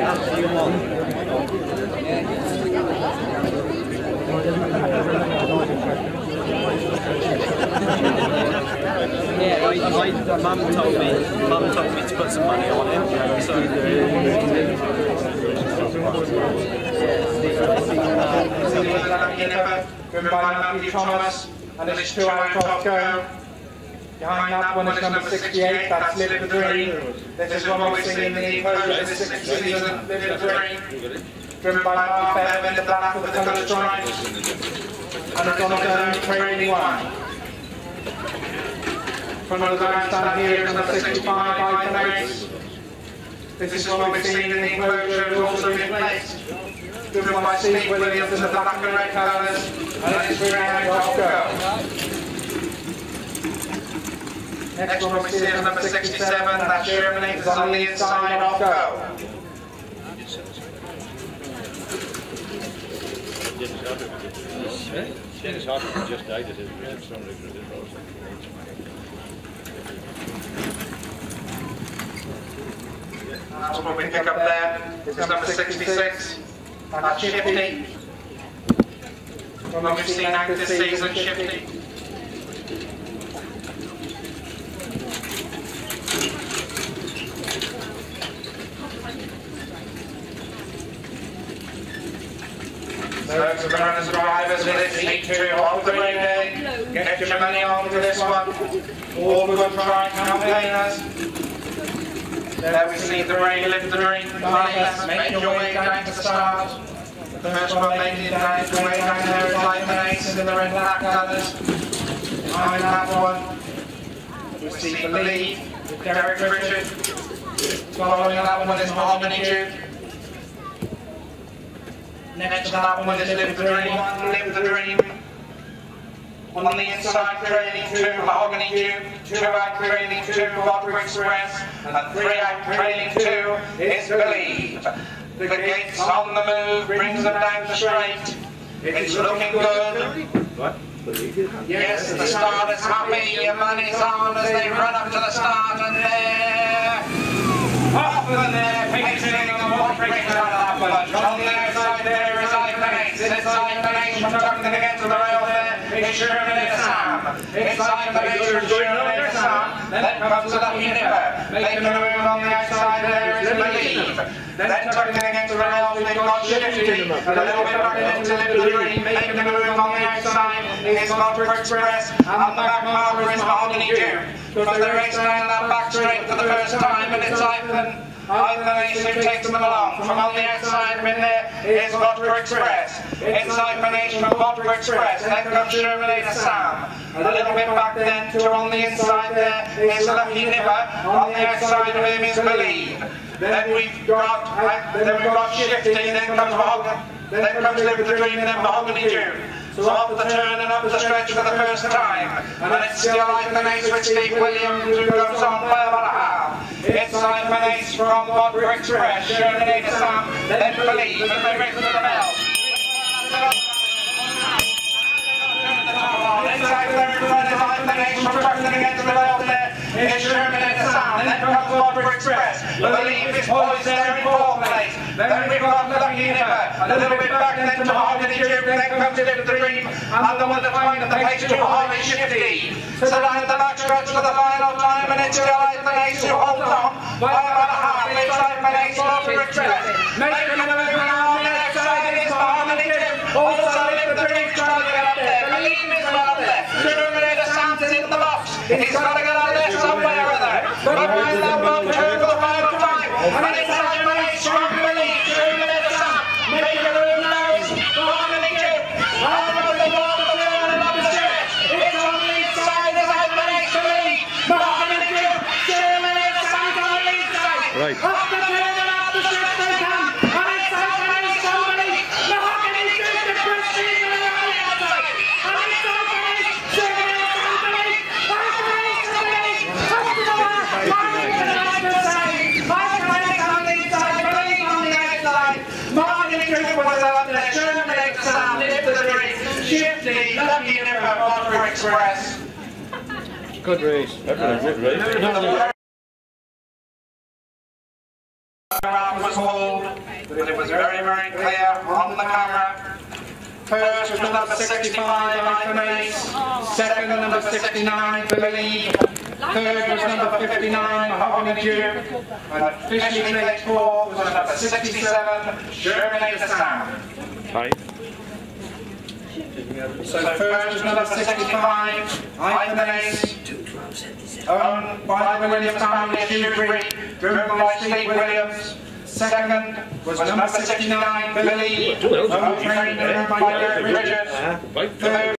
Mum told me to put some money on him. So driven by Matthew Thomas, and it's 2 out off go. Behind that one is number 68, that's Live the Dream. This is one we've seen in the enclosure this season, Live the Dream. Driven by Mark Bevan in the black with the colour stripes. And it's on its own training one. Front of the grandstand here is number 65, Ivan. This is what we've seen in the enclosure, it's also been placed. Driven by Steve Williams in the black and red colours, and it's 3 out off go. Next one we see is number 67, that Germany is on the inside off go. Dennis Harper just died at his That's what we pick up there. It's number 66. That's Shifty. One we've seen out this season, Shifty. So to the runners and drivers in this heat 2 of the relay, get your money on to this one. All good trying campaigners. There we see the rain, Live the Dream, drivers, make your way down to start. The first one making it down, the way down there is Ivan Ace in the red and black colours. Behind that one, we see the lead with Derek Richard. Following that one is Mahogany Duke. Next to that one is Live the Dream, Live the Dream. On the inside, trailing 2, Mahogany Duke, 2 out trailing 2, Vodka Express, and 3 out trailing 2 is Believe. The gate's on the move, brings them down the straight. It's looking good. What? Yes, the starter's happy, your money's on as they run up to the start, and there, off and there, pacing the Vodka Express. On the outside there is Ivan Ace, it's Ivan Ace tucking against the rail there. It's Germany Sam. It's Ivan Ace from Germany Sam. Then comes the Lucky Nipper. Making a move on the outside there is Believe. Then tucking against the rail, we've got Shifty. A little bit back into Live the Dream. Making a move on the outside is Vodka Express. And the back marker is Mahogany Duke. Because they race down that back straight for the first time, and it's Ivan Ace who takes them along. From on the outside in there is Vodka Express. It's Ivan Ace from Vodka Express. Then comes Germany Sam. A little bit back then to on the inside there is Lucky Nipper. On the outside of him is Believe. Then we've got Shifty, then comes Mahogany. Then comes Live the Dream, then Mahogany Duke. So off the turn and up the stretch for the first time. And it's still Ivan Ace with Steve Williams who goes on well about a half. It's Ivan Ace from Vodka Express, Germany Sam, then Believe, and they race to the bell. Inside there is Ivan Ace from tucking against the rail there. It's Germany Sam, then comes Vodka Express. Believe is poised there in 4th place. Then we've got Lucky Nipper. A little bit back then to Mahogany Duke, then comes Live the Dream, and the one to find at the pace to Harley Shifty. So down the back stretch for the final time, and it's still Ivan Ace who holds on by about a half. It's Ivan Ace, Vodka Express. Making a move on the outside is Mahogany Duke. Also Live the Dream trying to get up there. Believe is well up there. Germany Sam's in the box. He's got to get out there somewhere or other. But behind that one, turn for the final time. And it's Ivan Ace from Believe. Germany Sam making a move now. Mahogany Duke. Over the wall of the turn and up the stretch. It's on the inside as Ivan Ace to lead. Mahogany Duke. Germany Sam on the inside. Right. Up the turn and up the stretch they come. And it's Ivan Ace to lead. Mahogany Duke to Christine on the outside. And it's Ivan Ace. Germany Sam to lead. Ivan Ace to lead. Up to the bar. Mahogany Duke to side. Ivan Ace on the inside. Believe on the outside. Mahogany Duke was up there. Germany Sam, Live the Dream. Shifty, Lucky Nipper, Vodka Express. Good race. Good race. photograph was called, but it was very, very clear on the camera. First was number 65, Iconate. Second, number 69, Believe. Third was number 59, Mahogany Duke. And officially placed fourth was number 67, Germinate the Sound. Hi. So first was number 65, Iconate. Owned by the Williams family of Shrewsbury, driven by Steve Williams. Second was number 69, Believe. Owned, trained and driven by Derek Richards. Third